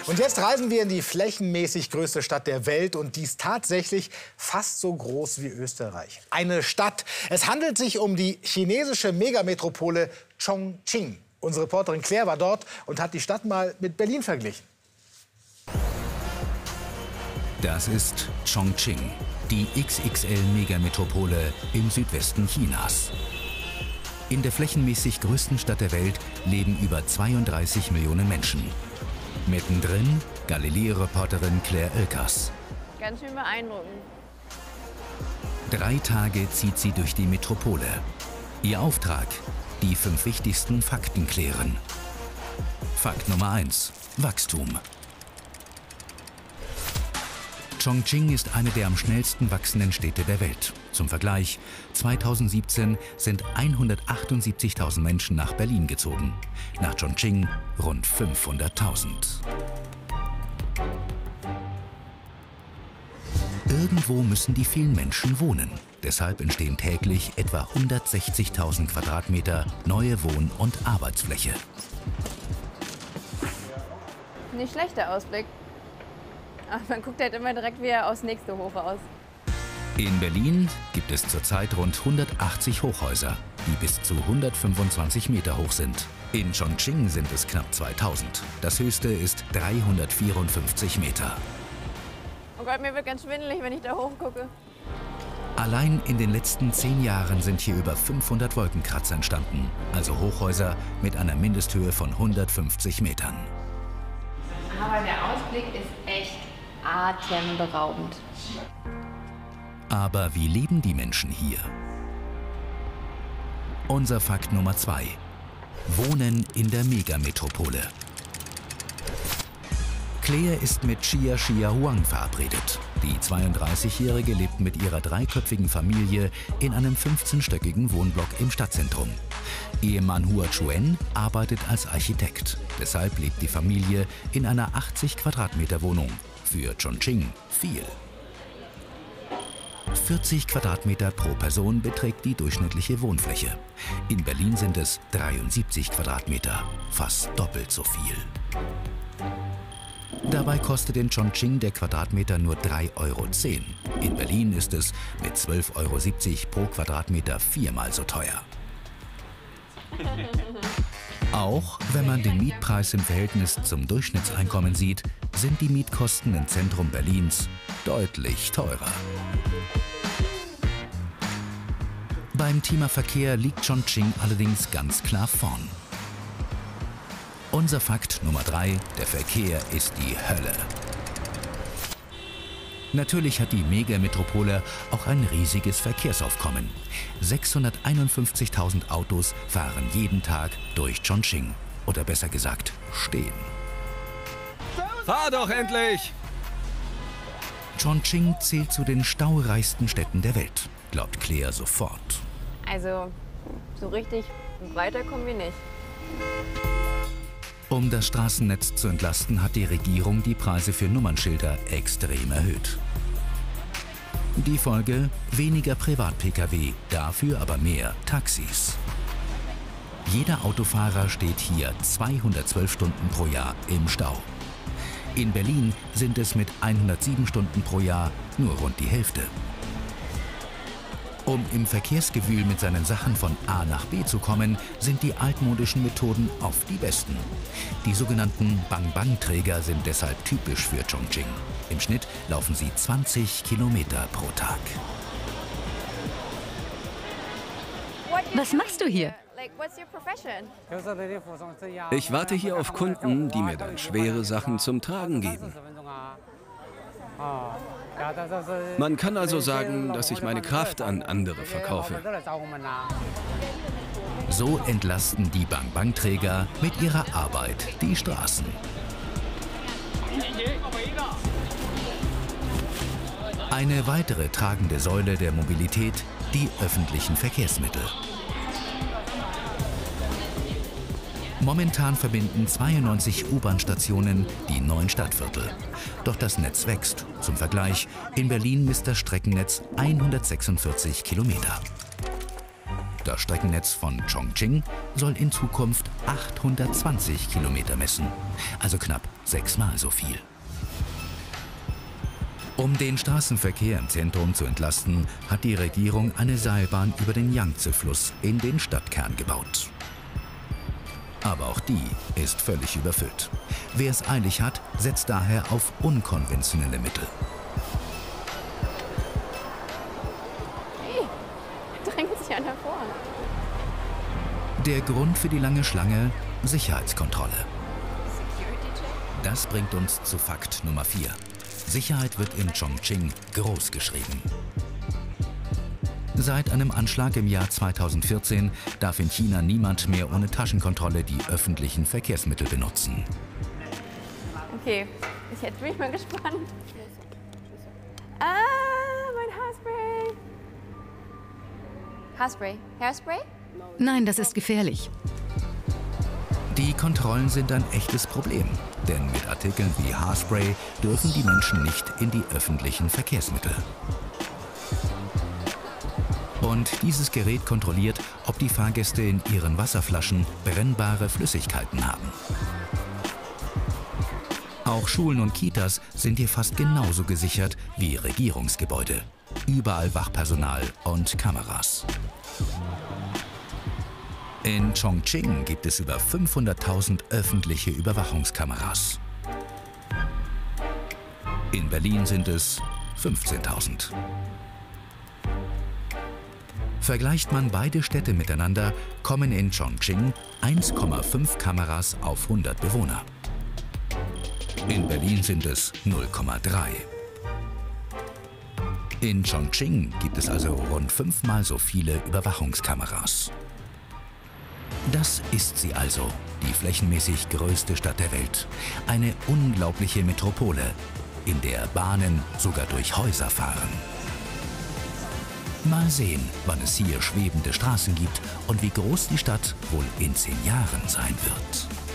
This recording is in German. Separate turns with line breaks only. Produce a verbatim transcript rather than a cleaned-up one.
Und jetzt reisen wir in die flächenmäßig größte Stadt der Welt und dies tatsächlich fast so groß wie Österreich. Eine Stadt. Es handelt sich um die chinesische Megametropole Chongqing. Unsere Reporterin Claire war dort und hat die Stadt mal mit Berlin verglichen.
Das ist Chongqing, die X X L-Megametropole im Südwesten Chinas. In der flächenmäßig größten Stadt der Welt leben über zweiunddreißig Millionen Menschen. Mittendrin Galileo-Reporterin Claire Oelkers.
Ganz schön beeindruckend.
Drei Tage zieht sie durch die Metropole. Ihr Auftrag: die fünf wichtigsten Fakten klären. Fakt Nummer eins: Wachstum. Chongqing ist eine der am schnellsten wachsenden Städte der Welt. Zum Vergleich: zweitausendsiebzehn sind hundertachtundsiebzigtausend Menschen nach Berlin gezogen. Nach Chongqing rund fünfhunderttausend. Irgendwo müssen die vielen Menschen wohnen. Deshalb entstehen täglich etwa hundertsechzigtausend Quadratmeter neue Wohn- und Arbeitsfläche.
Nicht schlechter Ausblick. Ach, man guckt halt immer direkt wieder aufs nächste Hoch aus.
In Berlin gibt es zurzeit rund hundertachtzig Hochhäuser, die bis zu hundertfünfundzwanzig Meter hoch sind. In Chongqing sind es knapp zweitausend. Das höchste ist dreihundertvierundfünfzig Meter.
Oh Gott, mir wird ganz schwindelig, wenn ich da hochgucke.
Allein in den letzten zehn Jahren sind hier über fünfhundert Wolkenkratzer entstanden, also Hochhäuser mit einer Mindesthöhe von hundertfünfzig Metern.
Aber der Ausblick ist echt atemberaubend.
Aber wie leben die Menschen hier? Unser Fakt Nummer zwei: Wohnen in der Megametropole. Claire ist mit Xia Xia Huang verabredet. Die zweiunddreißigjährige lebt mit ihrer dreiköpfigen Familie in einem fünfzehnstöckigen Wohnblock im Stadtzentrum. Ehemann Hua Chuen arbeitet als Architekt. Deshalb lebt die Familie in einer achtzig Quadratmeter Wohnung. Für Chongqing viel. vierzig Quadratmeter pro Person beträgt die durchschnittliche Wohnfläche. In Berlin sind es dreiundsiebzig Quadratmeter, fast doppelt so viel. Dabei kostet in Chongqing der Quadratmeter nur drei Euro zehn. In Berlin ist es mit zwölf Euro siebzig pro Quadratmeter viermal so teuer. Auch wenn man den Mietpreis im Verhältnis zum Durchschnittseinkommen sieht, sind die Mietkosten im Zentrum Berlins deutlich teurer. Beim Thema Verkehr liegt Chongqing allerdings ganz klar vorn. Unser Fakt Nummer drei: Der Verkehr ist die Hölle. Natürlich hat die Megametropole auch ein riesiges Verkehrsaufkommen. sechshunderteinundfünfzigtausend Autos fahren jeden Tag durch Chongqing. Oder besser gesagt, stehen.
Fahr doch endlich!
Chongqing zählt zu den staureichsten Städten der Welt, glaubt Claire sofort.
Also, so richtig weiter kommen wir nicht.
Um das Straßennetz zu entlasten, hat die Regierung die Preise für Nummernschilder extrem erhöht. Die Folge: weniger Privat-P K W, dafür aber mehr Taxis. Jeder Autofahrer steht hier zweihundertzwölf Stunden pro Jahr im Stau. In Berlin sind es mit hundertsieben Stunden pro Jahr nur rund die Hälfte. Um im Verkehrsgewühl mit seinen Sachen von A nach B zu kommen, sind die altmodischen Methoden oft die besten. Die sogenannten Bang-Bang-Träger sind deshalb typisch für Chongqing. Im Schnitt laufen sie zwanzig Kilometer pro Tag.
Was machst du hier?
Ich warte hier auf Kunden, die mir dann schwere Sachen zum Tragen geben. Man kann also sagen, dass ich meine Kraft an andere verkaufe.
So entlasten die Bang-Bang-Träger mit ihrer Arbeit die Straßen. Eine weitere tragende Säule der Mobilität: die öffentlichen Verkehrsmittel. Momentan verbinden zweiundneunzig U-Bahn-Stationen die neun Stadtviertel. Doch das Netz wächst. Zum Vergleich: in Berlin misst das Streckennetz hundertsechsundvierzig Kilometer. Das Streckennetz von Chongqing soll in Zukunft achthundertzwanzig Kilometer messen, also knapp sechsmal so viel. Um den Straßenverkehr im Zentrum zu entlasten, hat die Regierung eine Seilbahn über den Yangtze-Fluss in den Stadtkern gebaut. Aber auch die ist völlig überfüllt. Wer es eilig hat, setzt daher auf unkonventionelle Mittel.
Hey, drängt sich einer vor.
Der Grund für die lange Schlange: Sicherheitskontrolle. Das bringt uns zu Fakt Nummer vier. Sicherheit wird in Chongqing groß geschrieben. Seit einem Anschlag im Jahr zweitausendvierzehn darf in China niemand mehr ohne Taschenkontrolle die öffentlichen Verkehrsmittel benutzen.
Okay, ich jetzt bin ich mal gespannt. Ah, mein Haarspray. Haarspray? Hairspray?
Nein, das ist gefährlich.
Die Kontrollen sind ein echtes Problem, denn mit Artikeln wie Haarspray dürfen die Menschen nicht in die öffentlichen Verkehrsmittel. Und dieses Gerät kontrolliert, ob die Fahrgäste in ihren Wasserflaschen brennbare Flüssigkeiten haben. Auch Schulen und Kitas sind hier fast genauso gesichert wie Regierungsgebäude. Überall Wachpersonal und Kameras. In Chongqing gibt es über fünfhunderttausend öffentliche Überwachungskameras. In Berlin sind es fünfzehntausend. Vergleicht man beide Städte miteinander, kommen in Chongqing eins Komma fünf Kameras auf hundert Bewohner. In Berlin sind es null Komma drei. In Chongqing gibt es also rund fünfmal so viele Überwachungskameras. Das ist sie also, die flächenmäßig größte Stadt der Welt. Eine unglaubliche Metropole, in der Bahnen sogar durch Häuser fahren. Mal sehen, wann es hier schwebende Straßen gibt und wie groß die Stadt wohl in zehn Jahren sein wird.